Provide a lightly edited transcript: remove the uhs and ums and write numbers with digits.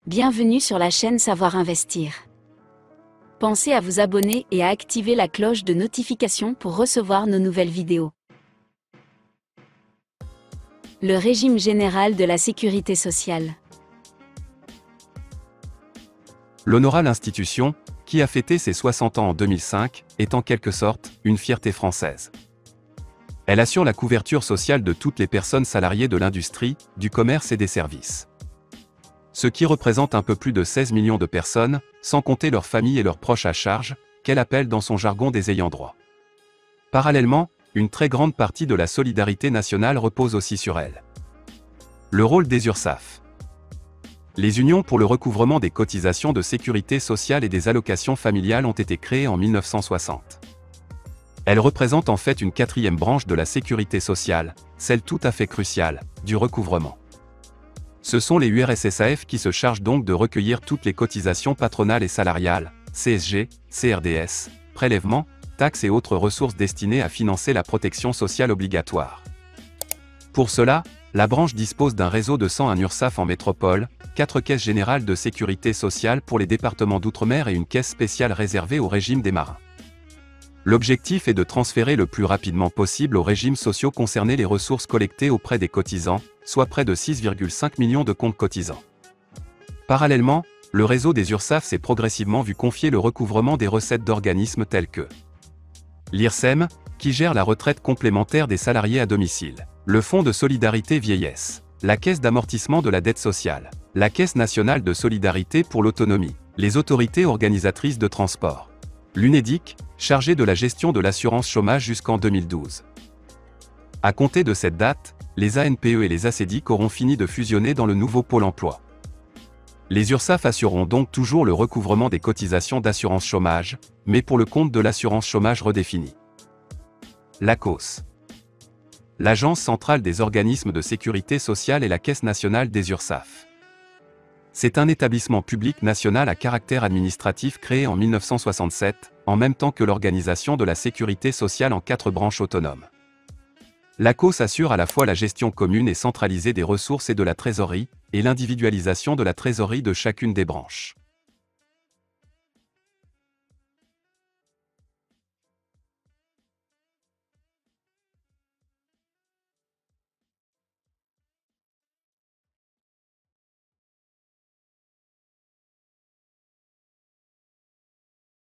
Bienvenue sur la chaîne Savoir Investir. Pensez à vous abonner et à activer la cloche de notification pour recevoir nos nouvelles vidéos. Le régime général de la sécurité sociale. L'honorable institution, qui a fêté ses 60 ans en 2005, est en quelque sorte une fierté française. Elle assure la couverture sociale de toutes les personnes salariées de l'industrie, du commerce et des services. Ce qui représente un peu plus de 16 millions de personnes, sans compter leurs familles et leurs proches à charge, qu'elle appelle dans son jargon des ayants droit. Parallèlement, une très grande partie de la solidarité nationale repose aussi sur elle. Le rôle des URSSAF. Les unions pour le recouvrement des cotisations de sécurité sociale et des allocations familiales ont été créées en 1960. Elles représentent en fait une quatrième branche de la sécurité sociale, celle tout à fait cruciale, du recouvrement. Ce sont les URSSAF qui se chargent donc de recueillir toutes les cotisations patronales et salariales, CSG, CRDS, prélèvements, taxes et autres ressources destinées à financer la protection sociale obligatoire. Pour cela, la branche dispose d'un réseau de 101 URSSAF en métropole, 4 caisses générales de sécurité sociale pour les départements d'outre-mer et une caisse spéciale réservée au régime des marins. L'objectif est de transférer le plus rapidement possible aux régimes sociaux concernés les ressources collectées auprès des cotisants, soit près de 6,5 millions de comptes cotisants. Parallèlement, le réseau des URSSAF s'est progressivement vu confier le recouvrement des recettes d'organismes tels que l'IRSEM, qui gère la retraite complémentaire des salariés à domicile, le Fonds de solidarité vieillesse, la Caisse d'amortissement de la dette sociale, la Caisse nationale de solidarité pour l'autonomie, les autorités organisatrices de transport, l'UNEDIC, chargé de la gestion de l'assurance chômage jusqu'en 2012. À compter de cette date, les ANPE et les ACEDIC auront fini de fusionner dans le nouveau Pôle emploi. Les URSSAF assureront donc toujours le recouvrement des cotisations d'assurance chômage, mais pour le compte de l'assurance chômage redéfinie. L'ACOS. L'Agence centrale des organismes de sécurité sociale et la Caisse nationale des URSSAF. C'est un établissement public national à caractère administratif créé en 1967, en même temps que l'organisation de la sécurité sociale en 4 branches autonomes. L'ACOS assure à la fois la gestion commune et centralisée des ressources et de la trésorerie, et l'individualisation de la trésorerie de chacune des branches.